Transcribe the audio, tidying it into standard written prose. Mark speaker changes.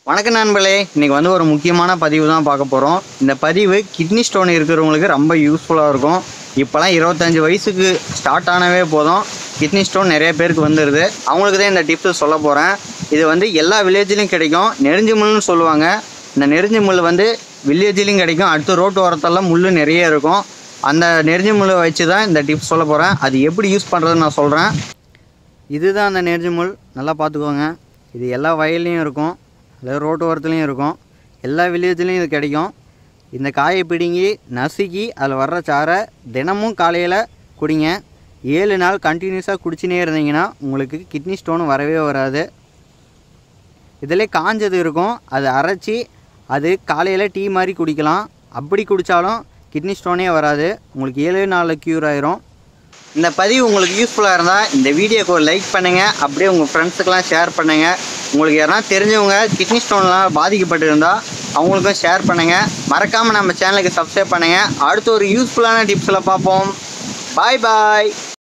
Speaker 1: வணக்கம் நண்பர்களே, இன்றைக்கி வந்து ஒரு முக்கியமான பதிவு தான் பார்க்க போகிறோம். இந்த பதிவு கிட்னி ஸ்டோன் இருக்கிறவங்களுக்கு ரொம்ப யூஸ்ஃபுல்லாக இருக்கும். இப்போலாம் 25 வயசுக்கு ஸ்டார்ட் ஆனவே போதும் கிட்னி ஸ்டோன் நிறைய பேருக்கு வந்துடுது. அவங்களுக்கு தான் இந்த டிப்ஸ் சொல்ல போகிறேன். இது வந்து எல்லா வில்லேஜ்லேயும் கிடைக்கும். நெருஞ்சி முள்னு சொல்லுவாங்க. இந்த நெருஞ்சி முள் வந்து வில்லேஜ்லேயும் கிடைக்கும். அடுத்து ரோட்டு ஓரத்தெல்லாம் முள் நிறைய இருக்கும். அந்த நெருஞ்சி முள்ளை வச்சு தான் இந்த டிப்ஸ் சொல்ல போகிறேன். அது எப்படி யூஸ் பண்ணுறதுன்னு நான் சொல்கிறேன். இதுதான் அந்த நெருஞ்சி முள். நல்லா பார்த்துக்கோங்க. இது எல்லா வயல்லையும் இருக்கும், அதாவது ரோட்டு ஓரத்துலேயும் இருக்கும். எல்லா வில்லேஜ்லேயும் இது கிடைக்கும். இந்த காயை பிடுங்கி நசுக்கி அதில் வர்ற சாறை தினமும் காலையில் குடிங்க. 7 நாள் கண்டினியூஸாக குடிச்சினே இருந்தீங்கன்னா உங்களுக்கு கிட்னி ஸ்டோன் வரவே வராது. இதில் காஞ்சது இருக்கும், அதை அரைச்சி அது காலையில் டீ மாதிரி குடிக்கலாம். அப்படி குடித்தாலும் கிட்னி ஸ்டோனே வராது. உங்களுக்கு 7 நாளில் க்யூர் ஆயிரும். இந்த பதிவு உங்களுக்கு யூஸ்ஃபுல்லாக இருந்தால் இந்த வீடியோக்கு ஒரு லைக் பண்ணுங்கள். அப்படியே உங்கள் ஃப்ரெண்ட்ஸுக்கெலாம் ஷேர் பண்ணுங்கள். உங்களுக்கு யாரா தெரிஞ்சவங்க கிட்னி ஸ்டோன்லாம் பாதிக்கப்பட்டிருந்தால் அவங்களுக்கும் ஷேர் பண்ணுங்கள். மறக்காமல் நம்ம சேனலுக்கு சப்ஸ்கிரைப் பண்ணுங்கள். அடுத்து ஒரு யூஸ்ஃபுல்லான டிப்ஸில் பார்ப்போம். பாய் பாய்.